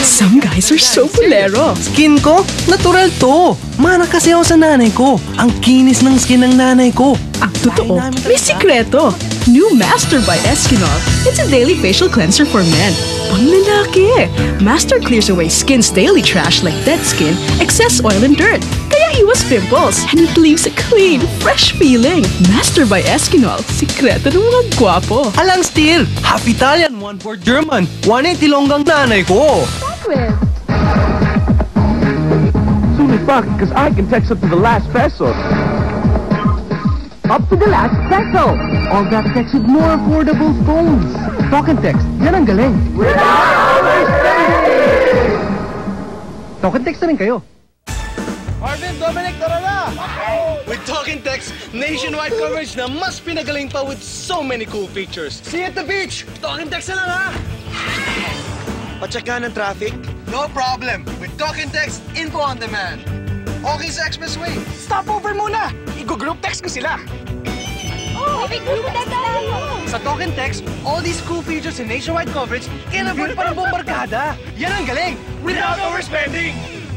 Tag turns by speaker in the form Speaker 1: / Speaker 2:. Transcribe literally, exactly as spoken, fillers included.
Speaker 1: Some guys are so bolero.
Speaker 2: Skin ko? Natural to. Mana kasi ako sa nanay ko. Ang kinis ng skin ng nanay ko.
Speaker 1: Ang totoo, may sikreto. New Master by Eskinol. It's a daily facial cleanser for men. Pang lalaki. Master clears away skin's daily trash like dead skin, excess oil and dirt. Kaya iwas pimples, and it leaves a clean, fresh feeling. Master by Eskinol. Sikreto ng mga gwapo.
Speaker 2: Alang still, half Italian, one fourth German. One eighty longgang nanay ko.
Speaker 3: Soon as fuck, because I can text up to the last peso. Up to the last peso. All that text with more affordable phones. Talk and text, yan ang galing. Without overspending! Talk and text na rin kayo.
Speaker 4: Marvin, Dominic, tara na! With Talk and Text, nationwide coverage na mas pinagaling pa with so many cool features. See you at the beach! Talk and Text na lang, ha? Pacheck ng traffic? No problem. With Talk and Text, info on demand. Okay sa expressway. Stop over muna! I-group text ko sila.
Speaker 5: Oh, may group text tayo!
Speaker 4: Sa Talk and Text, all these cool features and nationwide coverage, kailan pa rin parang bombarkada. Yan ang galing! Without overspending!